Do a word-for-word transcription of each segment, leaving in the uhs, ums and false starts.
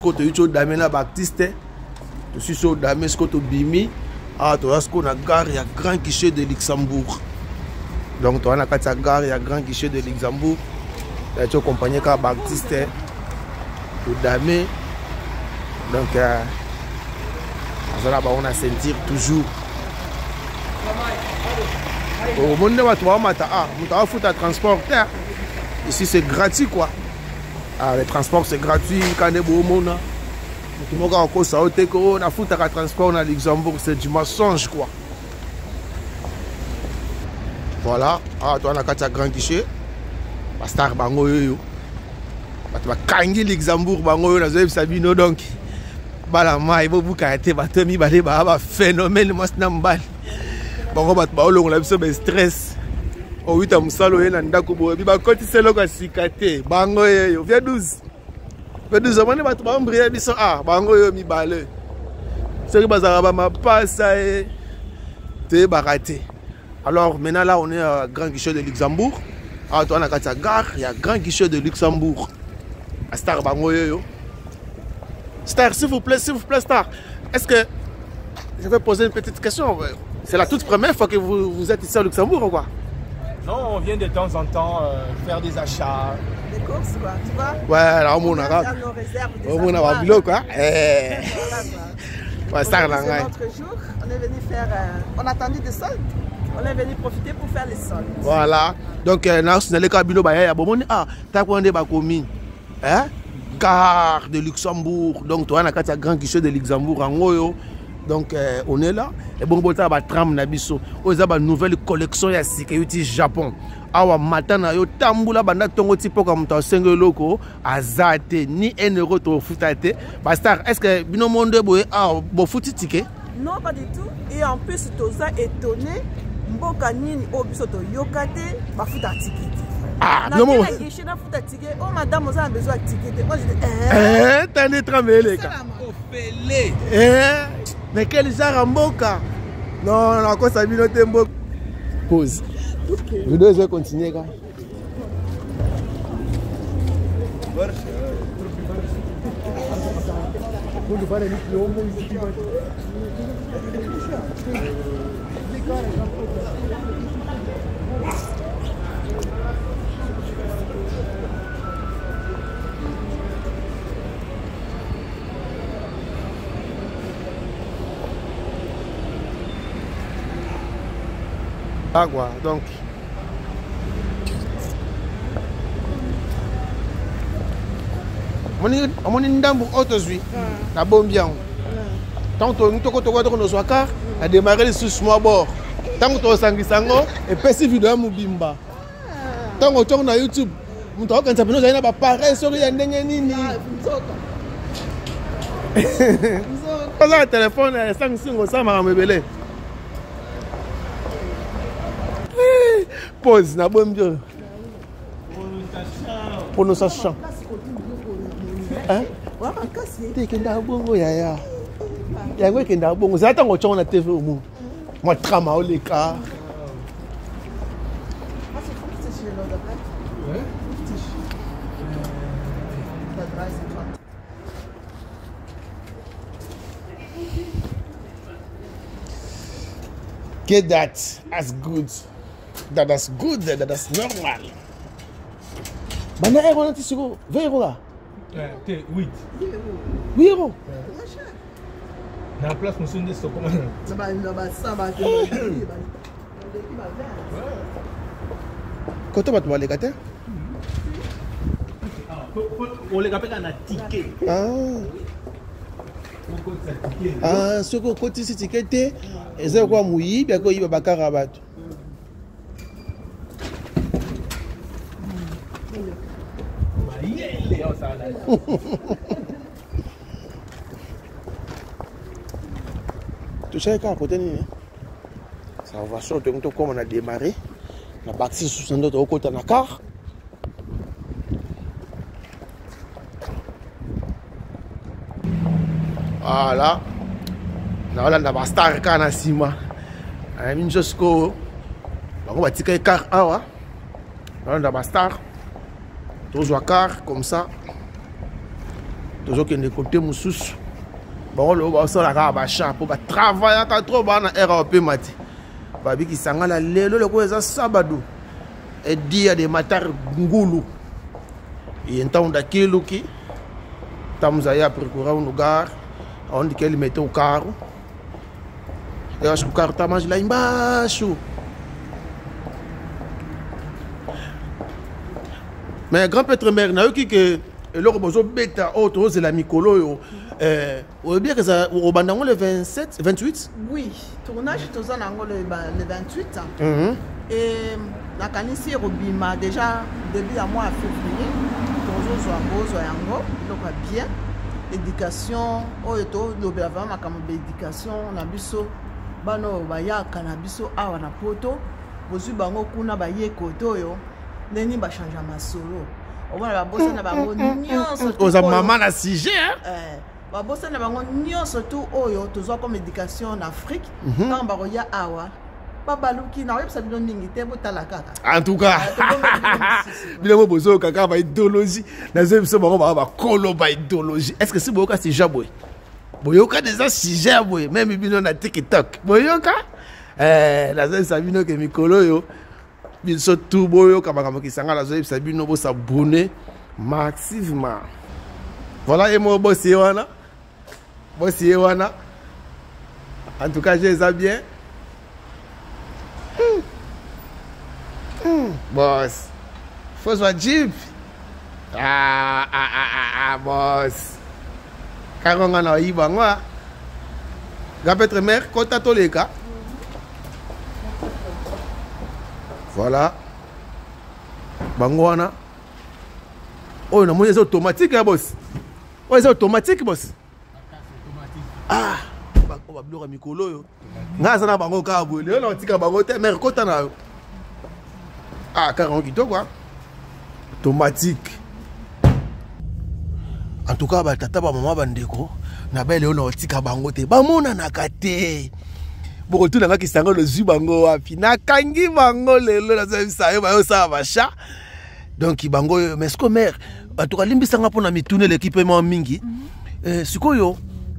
Scott Yucho Damena Baptiste. Je suis sur Damé Scott Bimi. Ah, tu vois ce qu'on a gare, il y a grand guichet de Luxembourg. Donc, tu vois, la gare, il y a grand guichet de Luxembourg. Tu as accompagné par Baptiste. Damé. Donc, euh, on a sentir toujours. Au monde tu vas mater ah, tu vas foutre à transporter. Ici c'est gratuit quoi. Ah, le transport c'est gratuit quand on est beau monde. Tout le monde a encore ça au téco, on a foutre à transport à Luxembourg, c'est du mensonge quoi. Voilà, ah toi on a quatre grand guichet. Pasteur bango yo. Tu vas kangi Luxembourg bango yo na zo Sabino donc. Bala mai bo bukate batemi bale ba phénomène moi snambal. Bon, on va te stress. Oh, oui, tu as un salo et un dako. Tu vas continuer à se cacher. Bango, viens douze. Viens douze. On va te briller. Ah, bango, mi balé. C'est que bazar ma passe. Tu es baraté. Alors, maintenant, là, on est à Grand Guichet de Luxembourg. Ah, toi, on a la gare. Il y a Grand Guichet de Luxembourg. À Star Bango, yo. Star, s'il vous plaît, s'il vous plaît, Star. Est-ce que je vais poser une petite question? C'est la toute première fois que vous, vous êtes ici au Luxembourg ou quoi? Non, on vient de temps en temps euh, faire des achats. Des courses quoi, tu vois? Ouais, là, on a nos réserves. On a un boulot quoi. Eh. Ouais, ça, là, ouais. L'autre jour, on est venu faire. Euh, on attendait des soldes. On est venu profiter pour faire les soldes. Voilà. Donc, euh, là, on a le cabino, bah, il y a bon, ah, t'as quoi on est bas commis? Hein? Gare de Luxembourg. Donc, toi, on a un grand guichet de Luxembourg en haut. Donc, euh, on est là. Et bon, on a tram nabiso. On a une nouvelle collection ya Sikeyuti Japon. Awa matana yo tambula banda tongo tipo comme ta cinq loko azate ni un euro to futate. Bastar, est-ce que bino monde boye ah bo futi ticket? Non, pas du tout. Et en plus, toza étonné. Mboka nini obiso to yokate ba futa ticket. Ah, non moi. Oh madame, vous avez besoin de ticket. Moi je dis eh, t'as des tramés les gars. Opélé. Eh, mais quel genre mboka? Non, non, encore ça bino tembo. Pause. Okay. Je dois continuer gars. Ah quoi, donc on est dans autosuite la bombe bien tant que nous toko toko toko nos soirs a démarré sous moi bord tant que tu sangi sango et petit vidéo mubimba tant que tu na YouTube nous toko quand ça nous a pas pareil sur ya ndenge nini pas un téléphone cinq cinq ça m'a rebellé. Pause, na bon bien. Pour nous sachant. Hein? T'es qui n'a bon ya ya. Ya quoi qui n'a bon. C'est attends qu'on a T V au monde. Moi trama au les cas. Get that. That's good. That, that's good. That, that's normal. Bana air on a tissé vingt euros là. huit. huit euros. Dans la place, nous sommes des stocks. Quand tu vas te voir les gâteaux? On les appelle un ticket. Ah. Ah, ce qu'on côté ce ticket, et c'est quoi mouillé, bien qu'il va pas carabat. Tu sais qu'à côté, ça va sortir comme on a démarré. On a bâti sous son autre côté de la car. Voilà. Là, on a un star car na sima. On a mis jusqu'au. On va tirer car ah on a un star. Toujours car comme ça. toujours que de côté moussus bon le ba so la ka ba champ pour ba travailler ka trop ba na R A P mati ba bi ki sangala lelo le ko eza sabado et dia de matar ngulu et então daquilo que estamos aí a procurar um lugar onde que ele meteu o carro. Eu acho que o carro está mais lá embaixo. Mais grand Petre Mère, na yoki que eloko bozo beta auto c'est la mikolo yo. Euh, on bien que ça au bandango le vingt-sept, vingt-huit? Oui, tournage tous en ango le le vingt-huit. Mhm. Et la canisse robima déjà début à mois février. Tozo zo ango zo yango, donc bien. Éducation, oh eto do bava makamo éducation na biso. Bano baya kanabiso awa na poto. Bozu bango kuna baye koto yo. Neni ba changer masolo. O bana ba bossa na bango nyonso. Oza maman na sujet hein. Eh, ba bossa na bango nyonso tout oyo tozo comme éducation en Afrique. Quand ba roya awa. Ba baluki na yebisa bino ningi te botala kaka. En tout cas. Bilo bozo kaka ba idéologie. Na zebiso bango ba ba kolo ba idéologie. Est-ce que c'est boka c'est jaboy? Boyoka déjà sujet boy, même bino na TikTok. Boyoka eh la zebiso bino ke mikolo yo. Biso tout boyo kamaka ki sanga la zebiso bino bo s'abonner massivement. Voilà et moi bossi wana. Bossi wana. En tout cas, j'ai ça bien. Mmh. Mmh. Boss. Faut soit Jeep. Ah, ah, ah, ah, ah, boss. Quand on a eu bangwa. Gapetre mère, kota toleka. Voilà. Bangwana. Oh, non, c'est automatique, hein, boss. Oh, c'est automatique, boss. Ah. On va bloquer mikolo yo. Nga sana bango ka boule. On tika bango te mère kota na yo. Ah, quarante kito quoi. Automatique. En tout cas, ba tata ba maman bandeko na bele on tika bango te. Ba mona na kate. Boko tu na nga kisanga le zu bango wapi. Na kangi bango lelo na sa yo ba yo sa ba cha. Donc bango mais ce que mère, en tout cas limbisanga pona mitune l'équipe mo mingi. Euh sikoyo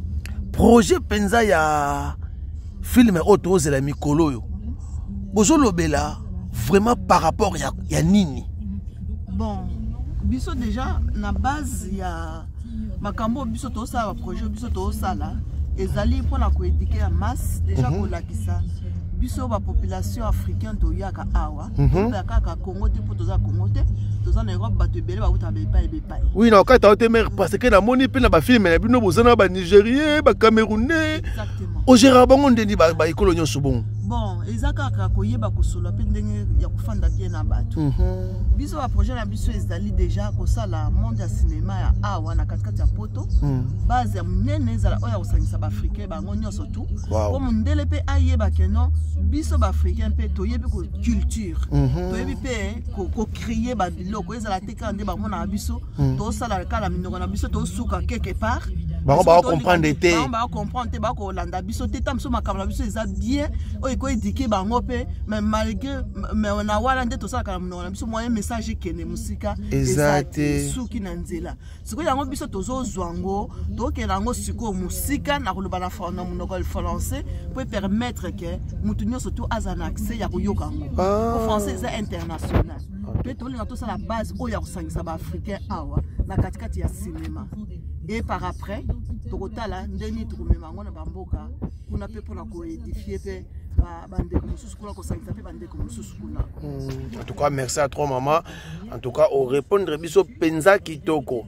projet penza ya film auto c'est la mikolo yo. Bozo lobela vraiment par rapport ya ya nini. Bon, biso déjà na base ya makambo biso to sa projet biso to sa là ezali pour na ko éduquer la masse déjà ko lakisa biso ba population africaine to yaka awa to yaka ka Congo te pour to za Congo te to za na Europe ba to belé ba uta be pa be pa. Oui na ka ta te mère parce que na moni pe na ba film na bino bozana ba Nigérien ba Camerounais. Exactement. O gérant bango ndeni ba ba ekolo nyonso bon. Bon, ezaka ka ko yeba ko solo pe ndenge ya ko fanda bien na bato. Mhm. Biso ba projet na biso ezali déjà ko sala monde ya cinéma ya awa na katikati ya poto. Base ya munene ezala oya kosangisa ba africain bango nyonso tout. Ko mundele pe ayeba keno biso ba africain pe to yebi ko culture. To yebi pe ko ko créer ba biloko ezala te kande ba mona biso to sala kala minoko na biso to suka quelque part. Ba ba comprendre te. Ba comprendre te ba ko landa biso te tam so makamla biso eza bien. O ko éduquer bango pe mais malgré mais on a wala nde to sala kala minoko na biso moyen message kene musika exacte suki na nzela. Siko yango biso tozo zwango to ke nango siko musika na koloba na fona monoko français pour permettre que mutunyo surtout azana accès ya koyoka ngo. Au français c'est international. Pe to linga to sala base o ya kosangisa ba africain awa na katikati ya cinéma. Et par après, tokotala ndeni tukumema ngona bamboka kuna pe pona ko édifier pe bande comme sous kuna ko sangisa pe bande comme sous kuna. En tout cas, merci à toi maman. En tout cas, au répondre biso penza kitoko.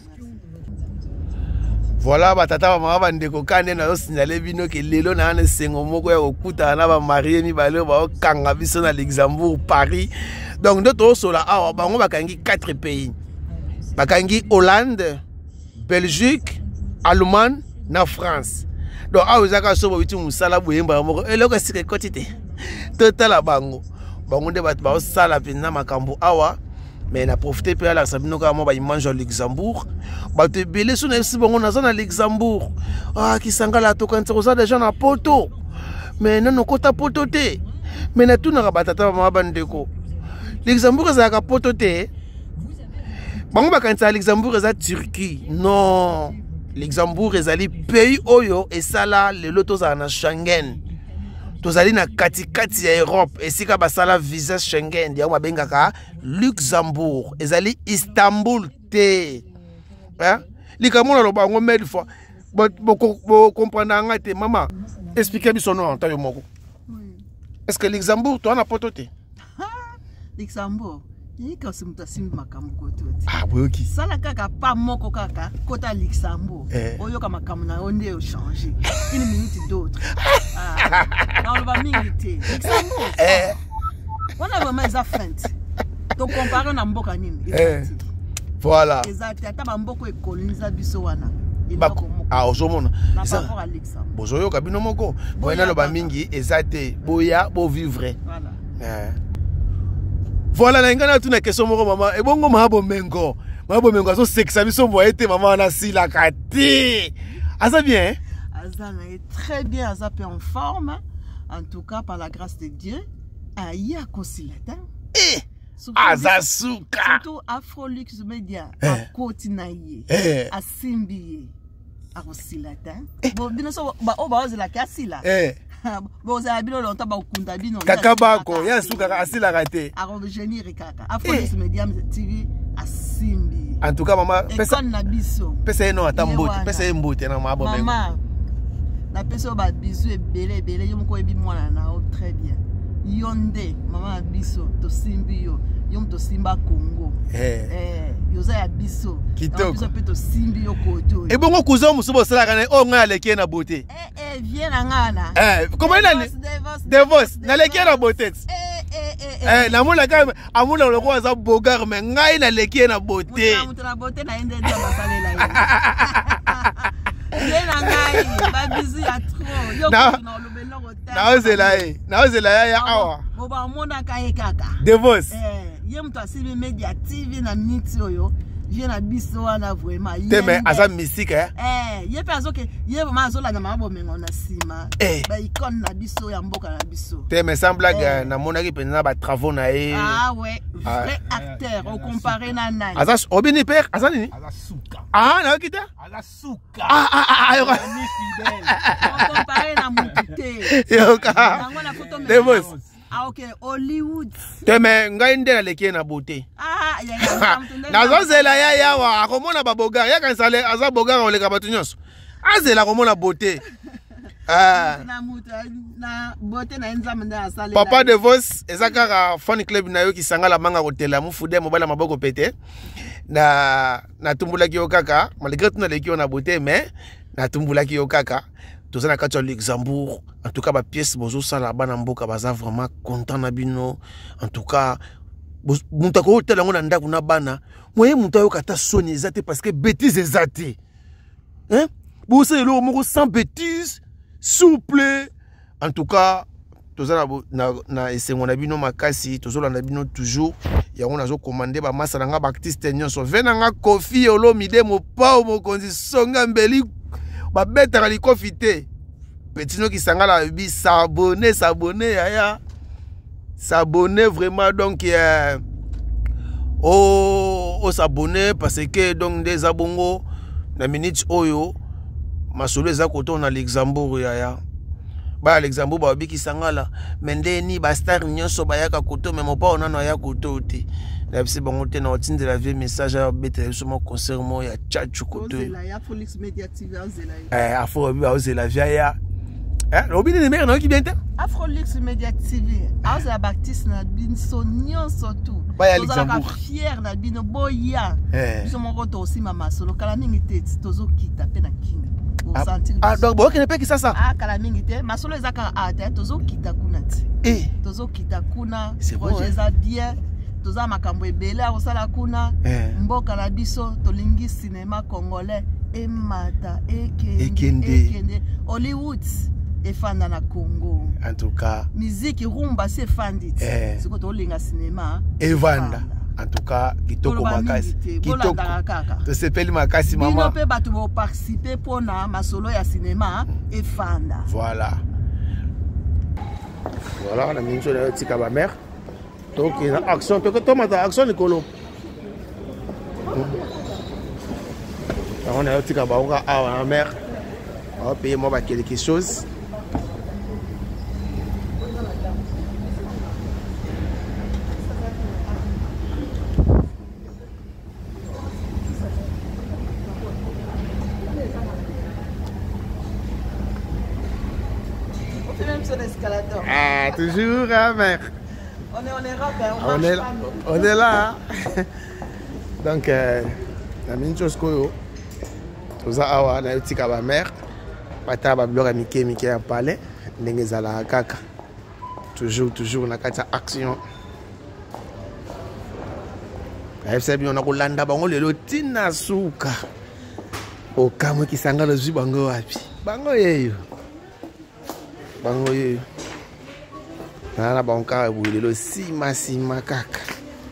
Voilà batata maman bande ko kande na signaler bino ke lelo na na sengo moko ya okuta na ba marié mi balo ba kanga biso na Luxembourg, Paris. Donc d'autres sola awa bango bakangi quatre pays. Bakangi Hollande, Belgique, Allemagne, na France. Donc ah vous avez so bitu musala boyemba moko eloko sike kotite. Total bango. Bango de bat ba sala pina makambo awa mais na profiter pe ala sabino ka mo ba image au Luxembourg. Ba te belé so na si bango na zona Luxembourg. Ah ki sangala to kan tsoza déjà na poto. Mais non kota poto te. Mais na tuna ka batata mama bandeko. Luxembourg za ka poto te. bango bakanisa Luxembourg eza Turquie. Non. Luxembourg ezali pays oyo esala lelo tozala na Schengen. Tozali na kati kati ya Europe esika basala visa Schengen ya mabengaka Luxembourg ezali Istanbul te. Hein? Likamona lo bango mille fois. Bo bo comprendre ngate maman. Expliquez moi son nom en tant que moko. Oui. Est-ce que Luxembourg toi na potote? Luxembourg. Il quand c'est mutasim makambo kotote. Ah oui OK. Sala kaka pa moko kaka kota Luxembourg. Eh. Oyo kama kamuna onde o changer. Une minute d'autre. Ah. Non on va minute. Luxembourg. Eh. On a vraiment ça feinte. Donc comparer na mboka nini? Eh. Voilà. Exact. Ata ba mboko e coloniser biso wana. Ah ozomona. Ça rapport à Luxembourg. Bozoyo kabino moko. Boyena lo ba mingi ezate boya bo vivre. Voilà. Eh. Voilà, la ngana tuna question moko maman. Et bongo mahabo mengo. Mahabo mengo so sexa biso moye te maman na sila kati. Asa bien? Asa est très bien, Asa est en forme. En tout cas par la grâce de Dieu, aïe a consilata. Eh. Asa suka. Surtout Afrolux Media a kotinaye. Eh. A simbiye. A consilata. Bon bino so ba o ba ozela kasila. Eh. Bon ça bino longtemps ba okunda bino kaka bako ya suka asila raté aro génie kaka Afrolux Media T V asimbi en tout cas maman pesa na biso pesa no atambote pesa embote na mabo même maman na pesa ba biso ebele ebele yo mko ebi mwana na o très bien yonde maman biso to simbi yo yo to simba Congo eh eh yoza ya biso kitoko biso pe to simbi yo koto e bongo kuzo musubo sala kana o nga leki na beauté eh eh viens na ngana eh comment il a Devos na leki na beauté eh eh eh eh na mona ka amuna lo ko za bogar me ngai na leki na beauté mutu na beauté na ende nda basalela yo viens na ngai ba bizu ya trop yo ko na lobelo rota na ozela eh na ozela ya ya awa bo ba mona ka ye kaka Devos eh ye mtu asibi Media T V na minute oyo je na biso wana vraiment teme aza mystique eh eh ye pe azoke ye ba mazola na mabo mengo na sima ba icône na biso ya mboka na biso teme sans blague na monaki penza ba travaux na e ah ouais vrai acteur au comparé na nani aza obini père aza nini aza suka ah na kita aza suka ah ah ah ni fidèle au comparé na mutute yoka na photo Devos. Ah ok, Hollywood. Teme ngai nde na leki na beauté. Ah ya ya. Nazo zela ya ya wa komona ba bogar ya kan sale aza bogar oleka batu nyonso. Azela komona beauté. Ah. Na muta na beauté na nzambe nda asale. Papa Devos ezakara fan club na yo ki sangala manga kotela mu fude mobala maboko pété. Na na tumbula ki okaka, malgré tout na leki na beauté mais na tumbula ki okaka. Tous na kati ya Luxembourg, en tout cas ba pièce bozo sala bana mboka baza vraiment content na bino. En tout cas muta ko hôtel ngo na ndako na bana, moye muta yo kata soni ezate parce que bêtise ezate. Hein? Bo se lo moko sans bêtise, souple. En tout cas, tous na na esengo na bino makasi, tous na bino toujours. Ya on a zo commander ba masa nga ba artiste nyonso. Vena nga Kofi Olomide mo pa mo konzi songa mbeli. Ba beta li kofite petino ki sangala bi s'abonner s'abonner yaya s'abonner vraiment donc euh, oh oh s'abonner parce que donc des abongo na minute oyo masolo eza koto na Luxembourg yaya ba Luxembourg ba bi ki sangala mendeni ba star nyonso ba yaka koto mais mo pa ona na ya koto te la bise bango te na otinde la vie message à bete sur mon concert mo ya tchatchu koto ya Afrolux Media T V ozela eh afro bi ozela via ya eh obi ni mer na ki bien te Afrolux Media T V ozela baptiste na bin sonyon surtout Luxembourg fier na bino boya biso moko to aussi mama solo kala mingi te tozo kita pe na kinga ah donc bon que ne peut que ça ça ah kala mingi te masolo ezaka ata tozo kita kuna ti eh tozo kita kuna projet za bien toza makambo ebele akosala kuna mboka na biso tolingi cinéma congolais emata ekende ekende Hollywood efanda na Congo en tout cas musique rumba se fandi siko tolinga cinéma evanda en tout cas kitoko makasi kitoko to sepeli makasi mama bino pe batu bo participer pona masolo ya cinéma efanda voilà voilà la mincho na tika ba mère donc il y a action to to mata action nikolo On a dit qu'on va à la mer. On va payer moi quelque chose. On fait même sur l'escalator. Ah, toujours à la mer. On est en Europe, hein, on, on, est là, on est là. Hein? Donc, euh, la même chose que vous. Tout ça, on a dit qu'à la mer. Pata bablora mike mike ya palais ndenge zala kaka toujours toujours na kati action F C B on a kolanda bango lelo tina suka okamwe kisangalo zwi bango wapi bango yeyo bango yeyo na bango ka bulelo sima sima kaka.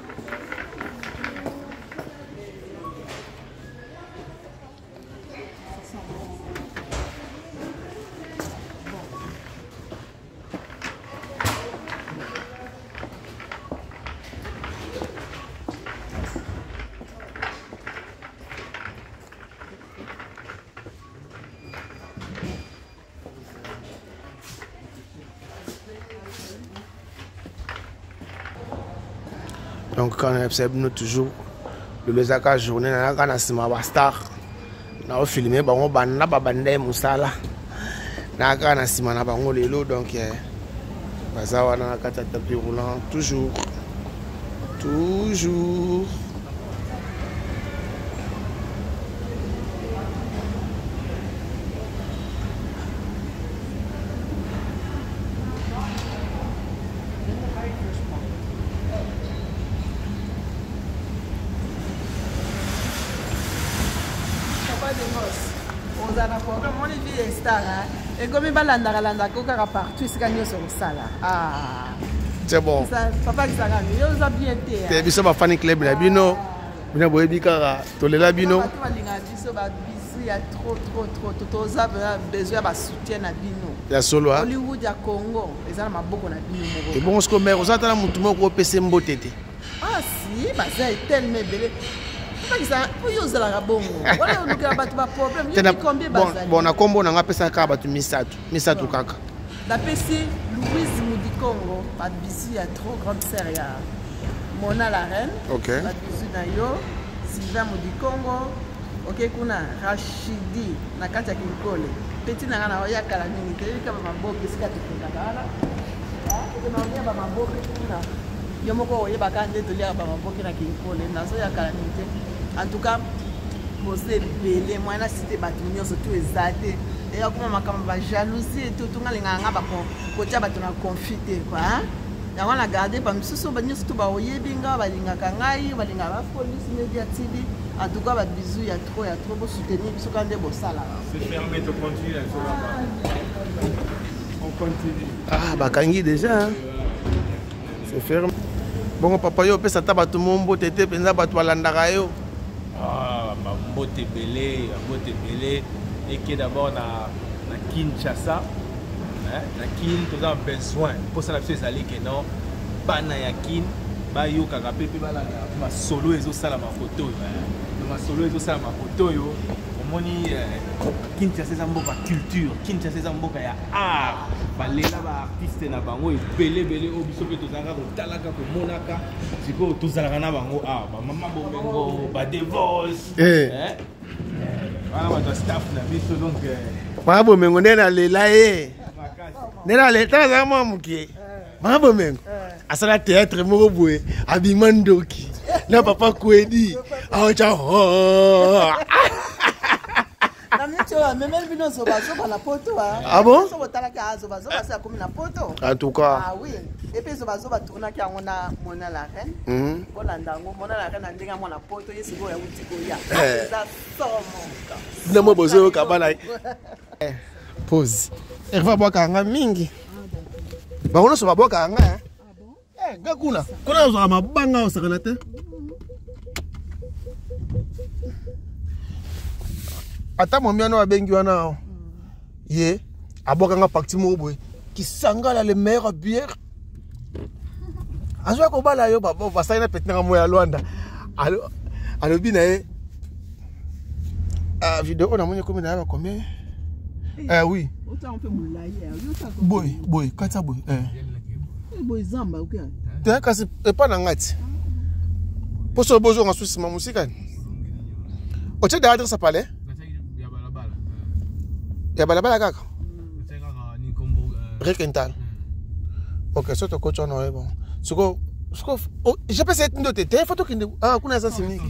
Donc quand on observe nous toujours le zaka journée na kana sima ba star na o filmer bango banda babande musala na kana sima na bango lelo donc bazawa na kata tapis roulant toujours toujours et comme il va l'andalanda kokara partout c'est quand sur sala ah c'est bon papa qui s'arrange ils ont bien été t'es biso ba fan club na bino bino boye bikara tolela bino ba linga biso ba biso ya trop trop trop totoza besoin ba soutien na bino ya solo ha Hollywood ya Congo ezala maboko na bino moko et bon ce que mère ozata na mutu moko pese mbotete ah si ba ça est tellement belé. Bon, na kombo na nga pesa ka batu misatu misatu kaka la pesi Louise Mudikongo pas bisu ya trop grande sœur ya Mona la reine OK pas bisu na yo Sylvain Mudikongo OK kuna Rachidi na kati ya Kinkole petit na ngana ya kala mingi te kama mamboke sika tukingala ah kuna ongea ba mamboke kuna yo moko oyeba kande tolia ba mamboke na Kinkole nazo ya kala mingi. En tout cas, vous êtes belé, moi, la cité bâtiment, surtout exalté. Et comme ma caméra va jalousie et tout, tout le monde a côté bâtiment confité, quoi. Et on a gardé, par exemple, si on a surtout bah oye binga, bah linga kangai, bah linga la police médiatique. En tout cas, bah bisous, il y a trop, il y a trop beau soutenir, bisous quand des beaux salles. C'est fermé, tu continues, on continue. Ah, bah kangi déjà. C'est fermé. Bon, papa, yo, peut ça tabac tout le monde, t'étais pensa bah toi l'andarayo. Ah, ma beauté belé, ma beauté belé, et qui d'abord na na Kinshasa, hein, na Kin, tu as besoin. Pour ça la chose c'est que non, bana ya Kin, ba yo kaka pepe bala ma solo ezo sala ma photo, ma solo ezo sala ma photo yo. Moni Kinshasa c'est mboka culture, Kinshasa c'est mboka ya art. Balela ba artiste na bango belé belé o biso pe tozanga ko talaka ko monaka siko tozalaka na bango ah ba mama bomengo ba devos eh voilà ba staff na biso donc mama bomengo ndena lela eh ndena leta za mamuki mama bomengo asala théâtre moko boye abimandoki na papa kwedi acha ah bon? En tout cas. Ah oui. Et puis, on va tourner qui a Mona la reine. Mhm. Mona la reine a dit à la poto, il se voit où tu goya. Na mo bozo kabala. Pause. Elle va boire kanga mingi. Ba ono so ba boire kanga hein. Eh, gakuna. Kuna uza mabanga usakana te. Ata momiano abengi wana ye abokanga parti mo boy ki sangala le meilleur bière azwa ko bala yo baba va saina petina mo ya Luanda alo alobi na ye ah vidéo on a monné combien d'ailleurs combien eh oui autant peut moulaye boy boy kata boy eh boy zamba OK te kasi e pas na ngati poso bozo nga susi ma musika o che da adresse palais ya balabala ya balabala kaka teka ni kombo rekental OK so to coach on bon suko suko je peux essayer de te photo qui ah kuna ça simni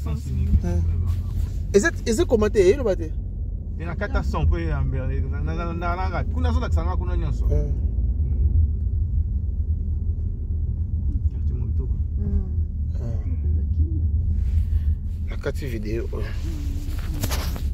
Est-ce que commenter le bate? Il y a quatre cents pour amber. Na na na kuna so taksanga kuna nyonso. La carte vidéo.